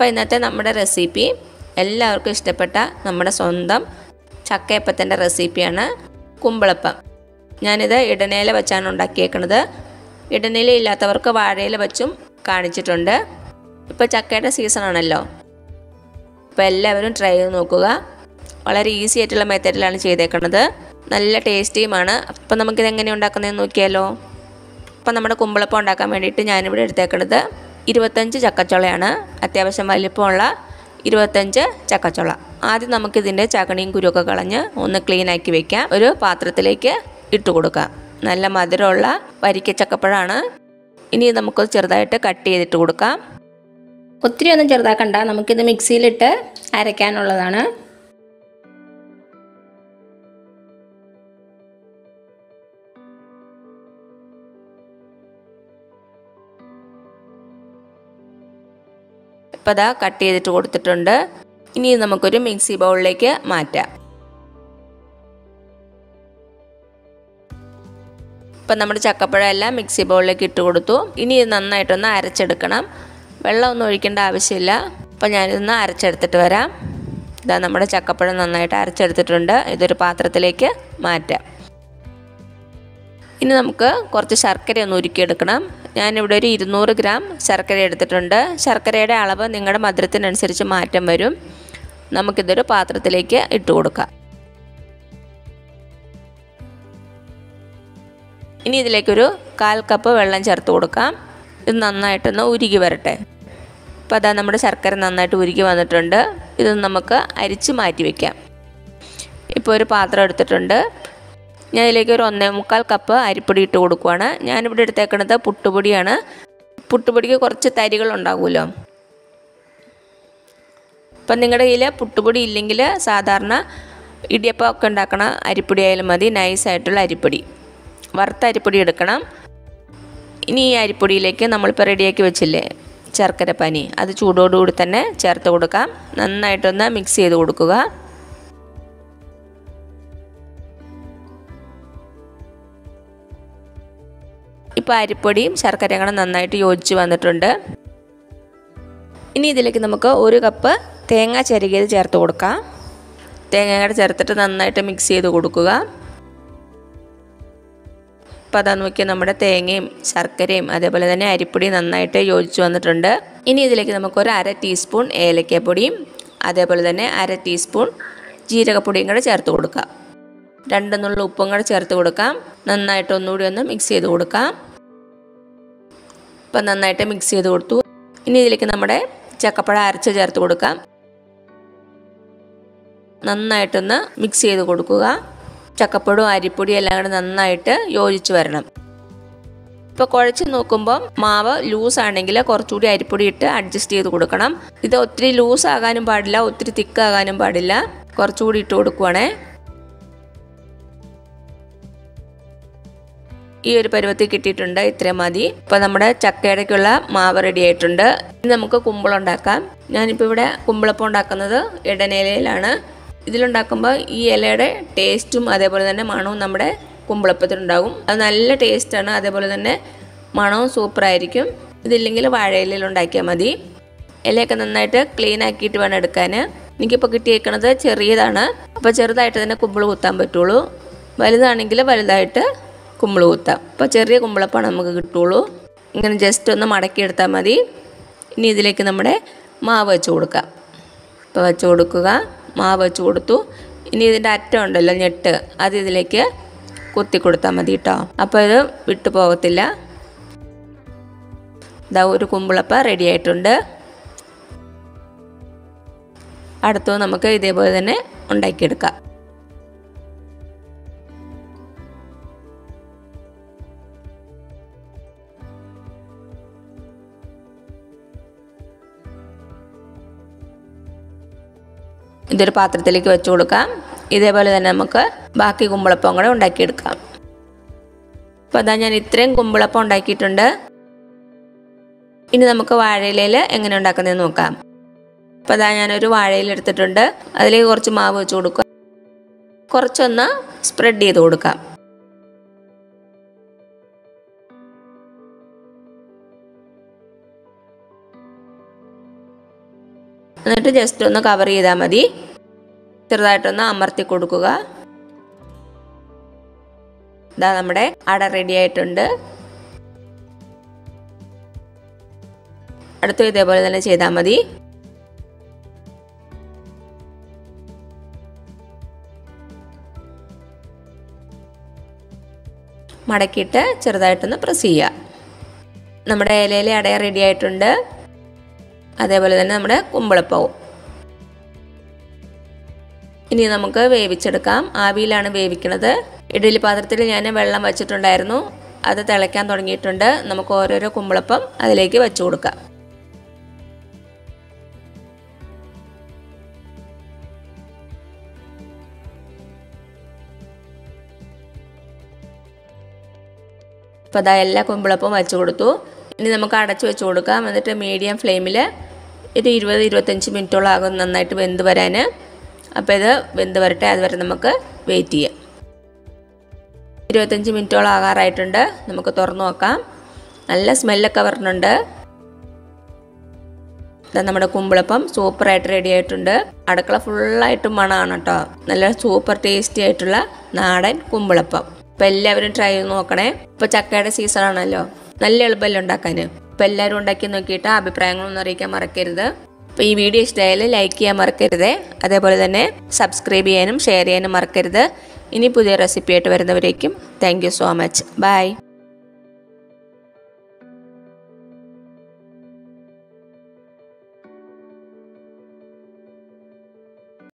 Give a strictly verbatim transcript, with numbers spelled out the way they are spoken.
അപ്പോൾ ഇന്നത്തെ നമ്മുടെ റെസിപ്പി എല്ലാവർക്കും ഇഷ്ടപ്പെട്ട നമ്മുടെ സ്വന്തം ചക്കയപ്പത്തിൻ്റെ റെസിപ്പിയാണ് കുമ്പിളപ്പം. ഞാനിത് ഇടനയില വെച്ചാണ് ഉണ്ടാക്കിയേക്കുന്നത്. ഇടനയില ഇല്ലാത്തവർക്ക് വാഴയില വെച്ചും കാണിച്ചിട്ടുണ്ട്. ഇപ്പോൾ ചക്കയുടെ സീസൺ ആണല്ലോ, അപ്പോൾ എല്ലാവരും ട്രൈ ചെയ്ത് നോക്കുക. വളരെ ഈസി ആയിട്ടുള്ള മെത്തേഡിലാണ് ചെയ്തേക്കുന്നത്. നല്ല ടേസ്റ്റിയുമാണ്. അപ്പോൾ നമുക്കിത് എങ്ങനെ ഉണ്ടാക്കുന്നതെന്ന് നോക്കിയാലോ. അപ്പോൾ നമ്മുടെ കുമ്പിളപ്പം ഉണ്ടാക്കാൻ വേണ്ടിയിട്ട് ഞാനിവിടെ എടുത്തേക്കുന്നത് ഇരുപത്തഞ്ച് ചക്കച്ചുളയാണ്. അത്യാവശ്യം വലിപ്പമുള്ള ഇരുപത്തഞ്ച് ചക്കച്ചുള. ആദ്യം നമുക്കിതിൻ്റെ ചകണിയും കുരുവൊക്കെ കളഞ്ഞ് ഒന്ന് ക്ലീൻ ആക്കി വെക്കാം. ഒരു പാത്രത്തിലേക്ക് ഇട്ട് കൊടുക്കാം. നല്ല മധുരമുള്ള വരിക്ക ചക്കപ്പഴമാണ്. ഇനി നമുക്ക് ചെറുതായിട്ട് കട്ട് ചെയ്തിട്ട് കൊടുക്കാം. ഒത്തിരി ഒന്നും ചെറുതാക്കണ്ട, നമുക്കിത് മിക്സിയിലിട്ട് അരയ്ക്കാനുള്ളതാണ്. ഇപ്പോൾ അതാ കട്ട് ചെയ്തിട്ട് കൊടുത്തിട്ടുണ്ട്. ഇനി നമുക്കൊരു മിക്സി ബൗളിലേക്ക് മാറ്റാം. ഇപ്പം നമ്മുടെ ചക്കപ്പഴം എല്ലാം മിക്സി ബൗളിലേക്ക് ഇട്ട് കൊടുത്തു. ഇനി ഇത് നന്നായിട്ടൊന്ന് അരച്ചെടുക്കണം. വെള്ളമൊന്നും ഒഴിക്കേണ്ട ആവശ്യമില്ല. അപ്പം ഞാനിതൊന്ന് അരച്ചെടുത്തിട്ട് വരാം. ഇതാ നമ്മുടെ ചക്കപ്പഴം നന്നായിട്ട് അരച്ചെടുത്തിട്ടുണ്ട്. ഇതൊരു പാത്രത്തിലേക്ക് മാറ്റാം. ഇനി നമുക്ക് കുറച്ച് ശർക്കര ഒന്ന് ഉരുക്കിയെടുക്കണം. ഞാനിവിടെ ഒരു ഇരുന്നൂറ് ഗ്രാം ശർക്കര എടുത്തിട്ടുണ്ട്. ശർക്കരയുടെ അളവ് നിങ്ങളുടെ മധുരത്തിനനുസരിച്ച് മാറ്റം വരും. നമുക്കിതൊരു പാത്രത്തിലേക്ക് ഇട്ട് കൊടുക്കാം. ഇനി ഇതിലേക്കൊരു കാൽ കപ്പ് വെള്ളം ചേർത്ത് കൊടുക്കാം. ഇത് നന്നായിട്ടൊന്ന് ഉരുകി വരട്ടെ. അപ്പോൾ അതാ നമ്മുടെ ശർക്കര നന്നായിട്ട് ഉരുകി വന്നിട്ടുണ്ട്. ഇത് നമുക്ക് അരിച്ച് മാറ്റി വയ്ക്കാം. ഇപ്പോൾ ഒരു പാത്രം എടുത്തിട്ടുണ്ട്. ഞാൻ ഇതിലേക്ക് ഒരു ഒന്നേ മുക്കാൽ കപ്പ് അരിപ്പൊടി ഇട്ട് കൊടുക്കുവാണ്. ഞാനിവിടെ എടുത്തേക്കുന്നത് പുട്ടുപൊടിയാണ്. പുട്ടുപൊടിക്ക് കുറച്ച് തരികൾ ഉണ്ടാകുമല്ലോ. അപ്പം നിങ്ങളുടെ കയ്യിൽ പുട്ടുപൊടി ഇല്ലെങ്കിൽ സാധാരണ ഇടിയപ്പം ഒക്കെ ഉണ്ടാക്കണ അരിപ്പൊടി ആയാലും മതി. നൈസായിട്ടുള്ള അരിപ്പൊടി, വറുത്ത അരിപ്പൊടി എടുക്കണം. ഇനി ഈ അരിപ്പൊടിയിലേക്ക് നമ്മളിപ്പോൾ റെഡിയാക്കി വെച്ചില്ലേ ശർക്കര പാനി, അത് ചൂടോടുകൂടി തന്നെ ചേർത്ത് കൊടുക്കാം. നന്നായിട്ടൊന്ന് മിക്സ് ചെയ്ത് കൊടുക്കുക. ഇപ്പോൾ അരിപ്പൊടിയും ശർക്കരയും കൂടെ നന്നായിട്ട് യോജിച്ച് വന്നിട്ടുണ്ട്. ഇനി ഇതിലേക്ക് നമുക്ക് ഒരു കപ്പ് തേങ്ങ ചിരകിയത് ചേർത്ത് കൊടുക്കാം. തേങ്ങ കൂടെ ചേർത്തിട്ട് നന്നായിട്ട് മിക്സ് ചെയ്ത് കൊടുക്കുക. അപ്പോൾ അതാ നോക്കിയാൽ നമ്മുടെ തേങ്ങയും ശർക്കരയും അതേപോലെ തന്നെ അരിപ്പൊടിയും നന്നായിട്ട് യോജിച്ച് വന്നിട്ടുണ്ട്. ഇനി ഇതിലേക്ക് നമുക്കൊരു അര ടീസ്പൂൺ ഏലക്കപ്പൊടിയും അതേപോലെ തന്നെ അര ടീസ്പൂൺ ജീരകപ്പൊടിയും കൂടെ ചേർത്ത് കൊടുക്കാം. രണ്ടെന്നുള്ള ഉപ്പും കൂടെ ചേർത്ത് കൊടുക്കാം. നന്നായിട്ട് ഒന്നുകൂടി ഒന്ന് മിക്സ് ചെയ്ത് കൊടുക്കാം. ഇപ്പം നന്നായിട്ട് മിക്സ് ചെയ്ത് കൊടുത്തു. ഇനി ഇതിലേക്ക് നമ്മുടെ ചക്കപ്പഴം അരച്ച് ചേർത്ത് കൊടുക്കാം. നന്നായിട്ടൊന്ന് മിക്സ് ചെയ്ത് കൊടുക്കുക. ചക്കപ്പഴവും അരിപ്പൊടിയും എല്ലാം കൂടെ നന്നായിട്ട് യോജിച്ച് വരണം. ഇപ്പോൾ കുഴച്ച് നോക്കുമ്പോൾ മാവ് ലൂസാണെങ്കിൽ കുറച്ചുകൂടി അരിപ്പൊടി ഇട്ട് അഡ്ജസ്റ്റ് ചെയ്ത് കൊടുക്കണം. ഇത് ഒത്തിരി ലൂസ് ആകാനും പാടില്ല, ഒത്തിരി തിക്കാകാനും പാടില്ല. കുറച്ചുകൂടി ഇട്ട് കൊടുക്കുവാണേ. ഈ ഒരു പരുവത്തിൽ കിട്ടിയിട്ടുണ്ട്. ഇത്രയും മതി. ഇപ്പോൾ നമ്മുടെ ചക്കയടയ്ക്കുള്ള മാവ് റെഡി ആയിട്ടുണ്ട്. ഇനി നമുക്ക് കുമ്പിളം ഉണ്ടാക്കാം. ഞാനിപ്പോൾ ഇവിടെ കുമ്പിളപ്പം ഉണ്ടാക്കുന്നത് ഇടനയിലയിലാണ്. ഇതിലുണ്ടാക്കുമ്പോൾ ഈ ഇലയുടെ ടേസ്റ്റും അതേപോലെ തന്നെ മണവും നമ്മുടെ കുമ്പിളപ്പത്തിനുണ്ടാകും. അത് നല്ല ടേസ്റ്റാണ്, അതേപോലെ തന്നെ മണവും സൂപ്പറായിരിക്കും. ഇതില്ലെങ്കിൽ വാഴയിലയിൽ ഉണ്ടാക്കിയാൽ മതി. ഇലയൊക്കെ നന്നായിട്ട് ക്ലീൻ ആക്കിയിട്ട് വേണം എടുക്കാൻ. എനിക്കിപ്പോൾ കിട്ടിയേക്കുന്നത് ചെറിയതാണ്. അപ്പോൾ ചെറുതായിട്ട് തന്നെ കുമ്പിൾ കുത്താൻ പറ്റുള്ളൂ. വലുതാണെങ്കിൽ വലുതായിട്ട് കുമ്പിൾ കുത്താം. അപ്പോൾ ചെറിയ കുമ്പിളപ്പാണ് നമുക്ക് കിട്ടുള്ളൂ. ഇങ്ങനെ ജസ്റ്റ് ഒന്ന് മടക്കിയെടുത്താൽ മതി. ഇനി ഇതിലേക്ക് നമ്മുടെ മാവ് വെച്ച് കൊടുക്കാം. ഇപ്പോൾ വെച്ച് കൊടുക്കുക. മാവ് വെച്ച് കൊടുത്തു. ഇനി ഇതിൻ്റെ അറ്റം ഉണ്ടല്ലോ ഞെട്ട്, അത് ഇതിലേക്ക് കുത്തി കൊടുത്താൽ മതി കേട്ടോ. അപ്പോൾ ഇത് വിട്ടു പോകത്തില്ല. ഇതാ ഒരു കുമ്പിളപ്പം റെഡി ആയിട്ടുണ്ട്. അടുത്തത് നമുക്ക് ഇതേപോലെ തന്നെ ഉണ്ടാക്കിയെടുക്കാം. ഇതൊരു പാത്രത്തിലേക്ക് വെച്ച് കൊടുക്കാം. ഇതേപോലെ തന്നെ നമുക്ക് ബാക്കി കുമ്പിളപ്പം കൂടെ ഉണ്ടാക്കിയെടുക്കാം. അപ്പോൾ അതാ ഞാൻ ഇത്രയും കുമ്പിളപ്പം ഉണ്ടാക്കിയിട്ടുണ്ട്. ഇനി നമുക്ക് വാഴയിലയിൽ എങ്ങനെ ഉണ്ടാക്കുന്നതെന്ന് നോക്കാം. അപ്പോൾ അതാ ഞാനൊരു വാഴയില എടുത്തിട്ടുണ്ട്. അതിലേക്ക് കുറച്ച് മാവ് വെച്ച് കൊടുക്കുക. കുറച്ചൊന്ന് സ്പ്രെഡ് ചെയ്ത് കൊടുക്കാം. എന്നിട്ട് ജസ്റ്റ് ഒന്ന് കവർ ചെയ്താൽ മതി. ചെറുതായിട്ടൊന്ന് അമർത്തി കൊടുക്കുക. ഇതാ നമ്മുടെ അട റെഡി ആയിട്ടുണ്ട്. അടുത്തും ഇതേപോലെ തന്നെ ചെയ്താൽ മതി. മടക്കിയിട്ട് ചെറുതായിട്ടൊന്ന് പ്രസ് ചെയ്യുക. നമ്മുടെ ഇലയിലെ അട റെഡി ആയിട്ടുണ്ട്. അതേപോലെ തന്നെ നമ്മുടെ കുമ്പിളപ്പവും. ഇനി നമുക്ക് വേവിച്ചെടുക്കാം. ആവിയിലാണ് വേവിക്കുന്നത്. ഇഡ്ഡലി പാത്രത്തിൽ ഞാൻ വെള്ളം വെച്ചിട്ടുണ്ടായിരുന്നു. അത് തിളയ്ക്കാൻ തുടങ്ങിയിട്ടുണ്ട്. നമുക്ക് ഓരോരോ കുമ്പിളപ്പം അതിലേക്ക് വെച്ച് കൊടുക്കാം. അപ്പോൾ അതാ എല്ലാ കുമ്പിളപ്പവും വെച്ച് കൊടുത്തു. ഇനി നമുക്ക് അടച്ച് വെച്ച് കൊടുക്കാം. എന്നിട്ട് മീഡിയം ഫ്ലെയിമിൽ ഒരു ഇരുപത് ഇരുപത്തഞ്ച് മിനിറ്റോളം ആകും നന്നായിട്ട് വെന്ത് വരാൻ. അപ്പോൾ ഇത് വെന്ത് വരട്ടെ. അതുവരെ നമുക്ക് വെയിറ്റ് ചെയ്യാം. ഇരുപത്തഞ്ച് മിനിറ്റോളം ആകാറായിട്ടുണ്ട്. നമുക്ക് തുറന്നു നോക്കാം. നല്ല സ്മെല്ലൊക്കെ വരുന്നുണ്ട്. നമ്മുടെ കുമ്പിളപ്പം സൂപ്പറായിട്ട് റെഡി ആയിട്ടുണ്ട്. അടുക്കള ഫുള്ളായിട്ട് മണമാണ് കേട്ടോ. നല്ല സൂപ്പർ ടേസ്റ്റി ആയിട്ടുള്ള നാടൻ കുമ്പിളപ്പം. അപ്പോൾ എല്ലാവരും ട്രൈ ചെയ്ത് നോക്കണേ. ഇപ്പോൾ ചക്കയുടെ സീസൺ ആണല്ലോ. നല്ല എളുപ്പമല്ലേ ഉണ്ടാക്കാൻ. അപ്പോൾ എല്ലാവരും ഉണ്ടാക്കി നോക്കിയിട്ട് അഭിപ്രായങ്ങളൊന്നും അറിയിക്കാൻ മറക്കരുത്. അപ്പോൾ ഈ വീഡിയോ ഇഷ്ടമായാലും ലൈക്ക് ചെയ്യാൻ മറക്കരുത്. അതേപോലെ തന്നെ സബ്സ്ക്രൈബ് ചെയ്യാനും ഷെയർ ചെയ്യാനും മറക്കരുത്. ഇനി പുതിയ റെസിപ്പി ആയിട്ട് വരുന്നവരേക്കും thank you so much. By.